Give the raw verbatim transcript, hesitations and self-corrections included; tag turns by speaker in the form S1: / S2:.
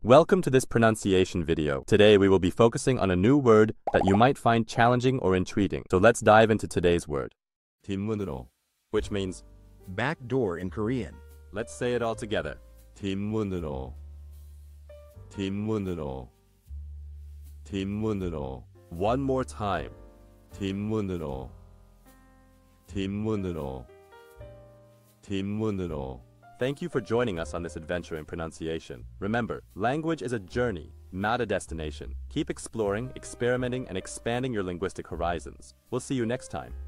S1: Welcome to this pronunciation video. Today we will be focusing on a new word that you might find challenging or intriguing. So let's dive into today's word. 뒷문으로, which means
S2: back door in Korean.
S1: Let's say it all together. 뒷문으로, 뒷문으로, 뒷문으로. One more time. 뒷문으로, 뒷문으로, 뒷문으로. Thank you for joining us on this adventure in pronunciation. Remember, language is a journey, not a destination. Keep exploring, experimenting, and expanding your linguistic horizons. We'll see you next time.